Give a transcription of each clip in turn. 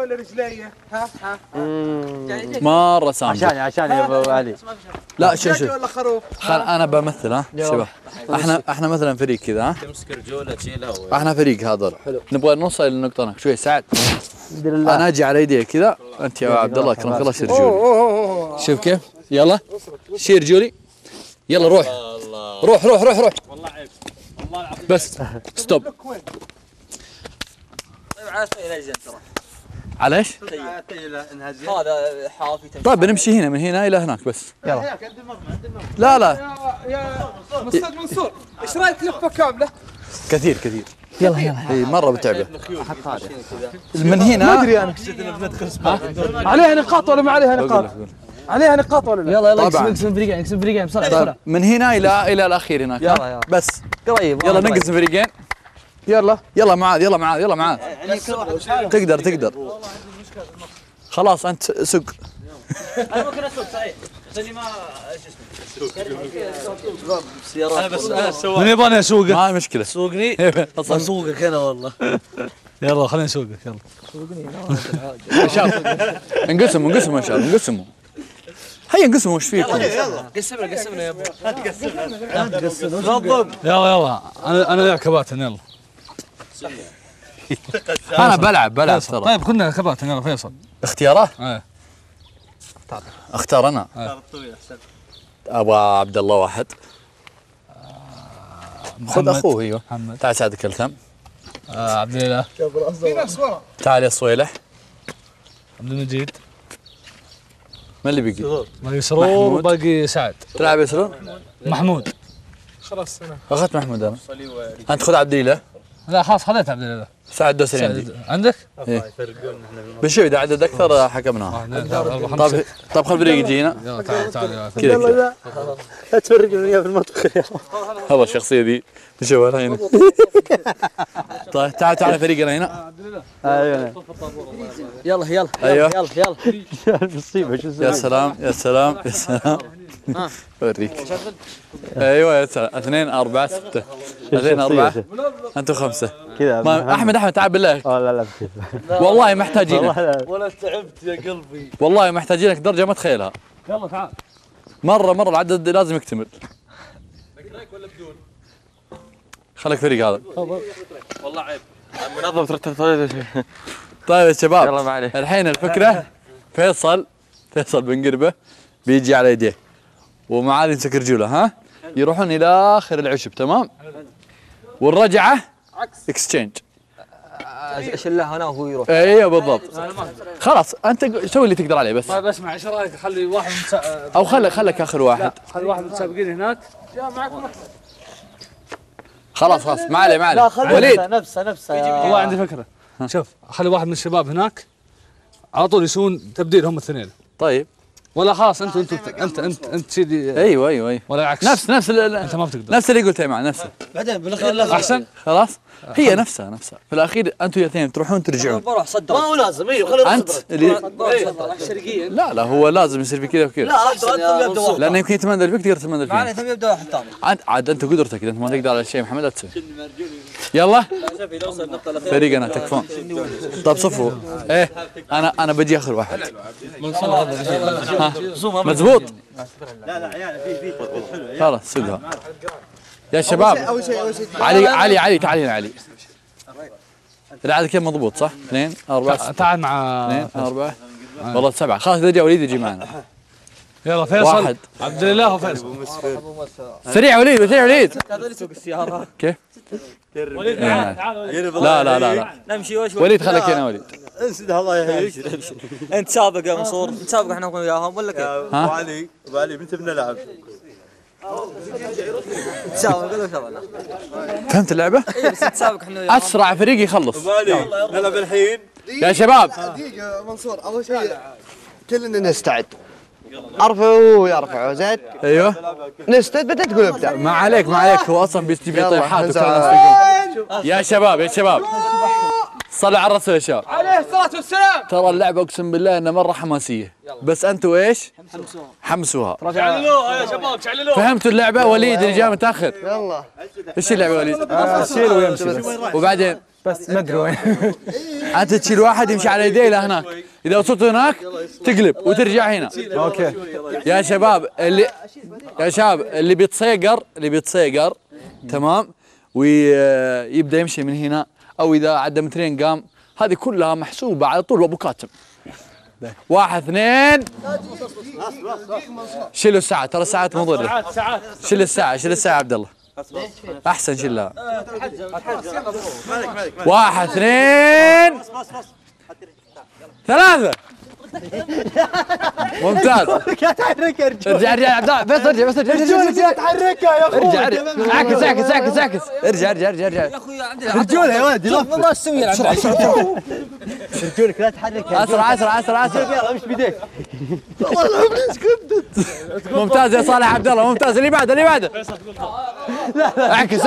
ولا رجليه؟ ها مرة سامي عشان يا ابو علي. لا شوف ولا خروف؟ انا بمثل ها شباب. احنا مثلا فريق كذا ها. تمسك رجوله تشيلها احنا فريق هذا نبغى نوصل للنقطة هناك شوي سعد. الحمد لله. انا اجي على يدي كذا انت يا عبد الله اكرمك الله شيل رجولي. شوف كيف؟ يلا شيل رجولي. يلا روح روح روح روح روح. والله عيب والله العظيم. بس ستوب. طيب على طيله زين ترى. على ايش؟ هذا حافي تمشي. طيب بنمشي هنا من هنا الى هناك بس. يلا. لا لا يا استاذ منصور ايش رايك لفه كامله؟ كثير كثير. يلا يلا. اي مره بتعبه. من هنا ما ادري انا. عليها نقاط ولا ما عليها نقاط؟ عليها نقاط ولا لا؟ يلا يلا طبعاً. نقسم فريقين نقسم فريقين بسرعه طيب بسرعه. من هنا الى الاخير هناك. يلا يلا. بس قريب. يلا ننقسم فريقين. يلا. يلا معاذ يلا معاذ يلا معاذ. تقدر خلاص انت سق. انا ممكن اسوق صحيح بس اني ما شو اسمه انا بس انا السواق. من يبغاني اسوقه؟ ما مشكله. سوقني اصلا اسوقك انا والله. يلا خليني اسوقك يلا. انقسموا ان شاء الله انقسموا. هيا انقسموا وش فيكم؟ قسمنا يا ابو. يلا انا يا كباتن يلا. انا بلعب ترى. طيب كنا كباتن يلا فيصل. اختياره؟ ايه. اختار انا. ابغى عبد الله واحد. خذ اخوه ايوه. محمد. تعال ساعدك التم. عبد الله. في ناس ورا. تعال يا صويلح. عبد المجيد. من اللي بيجي؟ باقي سرور وباقي سعد. تلعب يا سرور؟ محمود. خلاص انا اخذت محمود انا. انت خذ عبد الله. لا خلاص خذيت عبد الله. سعد دوسري عندي. عندك؟ إيه. بشوي اذا عدد اكثر حكمناها. طب خل فريق يجينا. يلا تعال كذا لا تفرقوا وياه في المطبخ. هذا الشخصيه ذي نشوفها هنا. طيب تعال فريقنا هنا. يلا يلا ايوه يلا مصيبه شو يا سلام اوريك. ايوه يا سلام 2 4 6 2 4 انتم 5 كذا. احمد تعال بالله. لا والله محتاجينك. ولا تعبت يا قلبي. والله محتاجينك درجه ما تخيلها. يلا تعال. مره العدد لازم يكتمل. خليك فريق هذا. والله عيب. منظم طيب يا شباب يلا ما عليه. الحين الفكره فيصل بن قربه بيجي على يديه ومعاذ يمسك رجوله ها يروحون الى اخر العشب تمام والرجعه اكستشينج. اشله هنا وهو يروح. ايوه بالضبط. خلاص انت سوي اللي تقدر عليه بس. طيب اسمع ايش رايك خلي واحد او خلك اخر واحد. خلي واحد متسابقين هناك. خلاص ما عليه لا خلي وليد نفسه والله عندي فكره. شوف خلي واحد من الشباب هناك على طول يسوون تبديل هم الاثنين. طيب ولا خلاص انت سيدي. ايوه ولا العكس. نفس انت ما بتقدر. نفس اللي قلته يا معه نفسه. بعدين بالاخير احسن. خلاص هي نفسها في الاخير انتم الاثنين تروحون ترجعون. بروح صدق ما هو لازم ايوه خلي انت اللي شرقيا. لا هو لازم يصير في كذا وكذا. لا احسن يا منصور. لانه يمكن يتمنى فيك تقدر تتمنى فيه. معنا ثم يبدا واحد ثاني. عاد انت قدرتك اذا انت ما تقدر على شيء محمد لا تسوي. يلا فريقنا تكفون. طيب صفوا ايه انا بجي اخر واحد. مزبوط. لا عيال في خلاص سوقها يا شباب. علي تعال هنا علي. العدد كم مضبوط صح؟ 2 4 تعال مع 2 4 والله 7 خلاص اذا جاء وليد يجي معنا. يلا فيصل واحد. عبد الله وفيصل. سريع وليد هذا اللي يسوق السياره. كيف؟ وليد لا نمشي وش وليد خليك هنا وليد. انسد الله يهديك. انت سابق يا منصور انت سابق احنا وياهم ولا كيف؟ ابو علي متى بنلعب؟ سابق ولا شغله؟ فهمت اللعبه؟ اي بس انت سابق احنا وياهم. اسرع فريق يخلص. ابو علي نلعب الحين. يا شباب دقيقة منصور أول شيء كلنا نستعد. يرفعوا زين. ايوه نستعد بعدين تقول ابدأ. ما عليك هو اصلا بيجيب طيحات وكل الناس يا شباب صلوا على الرسول يا شباب عليه الصلاة والسلام. ترى اللعبه اقسم بالله انها مره حماسيه بس انتوا ايش؟ حمسوها. شعللوها يا شباب شعللوها. فهمتوا اللعبه؟ وليد اللي جاء متاخر يلا ايش اللعبه وليد؟ شيل ويمشي بس. وبعدين بس ما ادري وين. انت تشيل واحد يمشي على يديه لهناك، اذا وصلت هناك تقلب وترجع هنا. اوكي يا شباب اللي بيتصيقر تمام ويبدا يمشي من هنا، او اذا عدى مترين قام، هذه كلها محسوبه على طول ابو كاتم. 1 2 شيلوا الساعة، ترى الساعات مضرة. شيل الساعة يا عبد الله. احسن شيلها. 1 2 3 ممتاز. ارجع يا عبد الله، بس ارجع بس ارجع. تحركها يا اخوي. ارجع اعكس. ارجع. يا اخوي عندي رجوله يا ولد والله السوي رجولك لا تحركها. اسرع. يلا امشي بيديك. ممتاز يا صالح عبد الله، ممتاز. اللي بعده اعكس.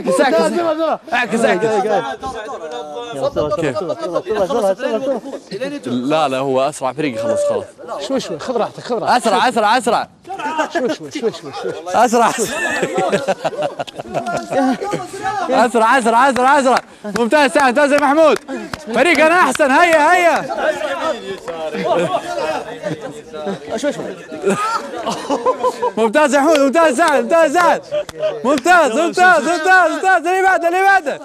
لا هو اسرع فريق. خلاص شوي خذ راحتك. اسرع شوي اسرع. ممتاز يا محمود. فريقنا احسن. هيا شوي ممتاز يا محمود. ممتاز سعد. ممتاز. اللي بعده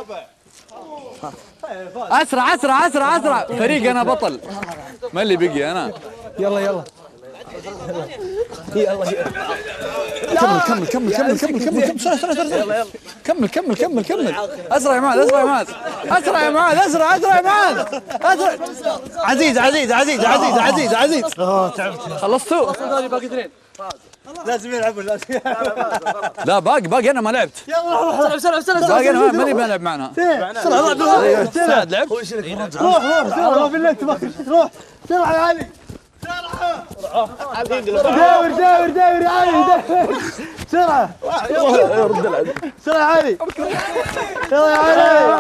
اسرع. فريقنا بطل. ما اللي بقي انا. يلا كمل كمل. اسرع يا معاذ. عزيز. خلصتوا؟ لازم يلعبوا لا باقي انا ما لعبت. سلام باقي انا ماني بلعب معنا. سعد لعب. روح بالله روح بسرعة يا علي. داور يا علي. بسرعة يا علي. يلا يا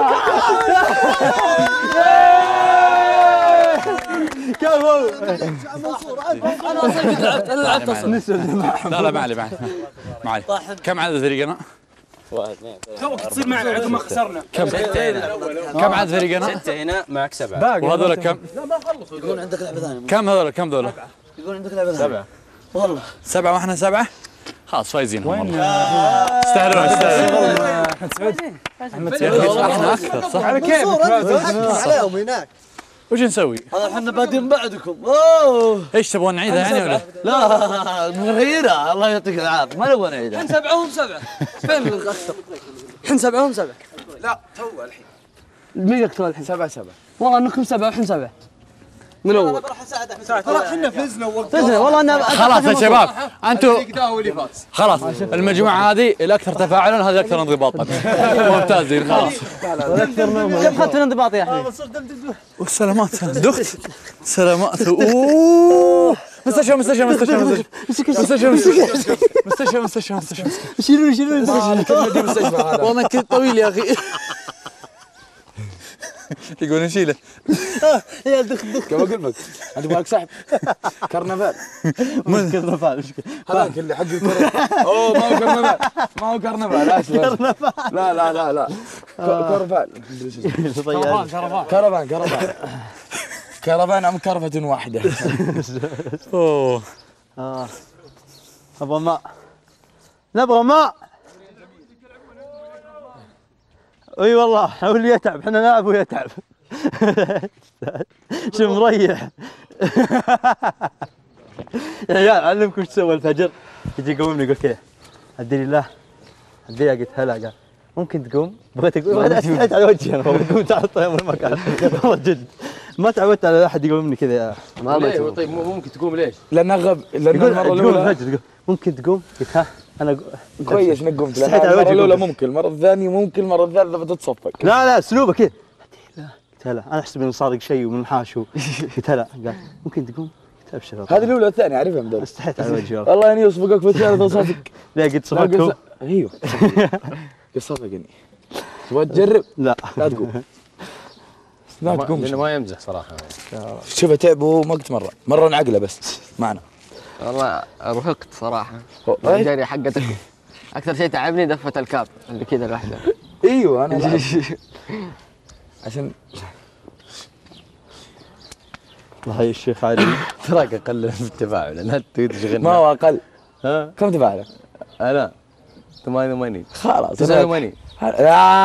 علي. كفو. انا اصلا لعبت اصلا. لا ما علي. كم عدد فريقنا؟ توك تصير معنا عقب ما خسرنا. كم عدد فريقنا؟ 6 هنا معك 7. وهذول كم؟ يقول عندك لعبه ثانيه. كم ذولا؟ يقول عندك لعبه ثانيه. 7 والله. 7 واحنا 7. خلاص فايزين. وين استاهلون. احنا اكثر صح؟ على كيف عليهم هناك. وش نسوي؟ هذا احنا بادين بعدكم. اوه ايش تبغون نعيدها يعني ولا؟ لا نغيرها. الله يعطيك العافيه. ما نبغى نعيدها. احنا 7 وهم 7. فين الاكثر؟ احنا 7 وهم 7. لا تو الحين. مين اكثر الحين؟ 7 والله انكم 7 واحنا 7 من اول. ترى احنا فزنا والله انا خلاص يا شباب انتم خلاص. المجموعه هذه الاكثر تفاعلا، هذه الاكثر انضباطا. ممتازين خلاص. كيف اخذت الانضباط يا اخي؟ والسلامات دخت. سلامات. اوه مستشفى. شيلوا والله كنت طويل يا اخي. يقول نشيله. يا دخ كما اقول لك انت مالك سحب كرنفال. هذاك اللي حق الكره. اوه ما هو كرنفال. لا كرفال. كرفان ام كرفة واحدة. اوه نبغى ماء. اي والله هو اللي يتعب. احنا نلعب ويتعب. شو مريح. يا عيال علمكم ايش تسوي الفجر. يجي يقومني يقول كذا ادري الله قلت هلا. قال ممكن تقوم. بغيت اقول استحيت على وجهي انا. قوم تعال طيب المكان. والله جد ما تعودت على احد يقومني كذا. طيب ممكن تقوم ليش؟ لأن المره الاولى الفجر ممكن تقوم. قلت ها انا كويس انك قمت. المره الاولى ممكن، المره الثانيه ممكن، المره الثالثه بتتصفق. لا اسلوبه كذا. قلت هلا انا احسب انه صار شيء ومنحاش. قلت هلا. قال ممكن تقوم. قلت ابشر. هذه الاولى والثانيه اعرفها مدرب. استحيت على وجهي والله اني اصفقك في الثالثه وصفق. لا قلت صفقته. ايوه قلت صفقني. تبغى تجرب؟ لا تقوم. لا تقوم لانه ما يمزح صراحه. شوفه تعب ووقت مره انعقله بس معنا. والله رهقت صراحه. الجري حقتك اكثر شيء تعبني دفه الكاب اللي كذا لوحده. ايوه انا عشان والله يا الشيخ علي تراك اقل في التفاعل انا تريد تشغلنا. ما هو اقل. ها كم تفاعلك؟ انا 88 خلاص 89 لا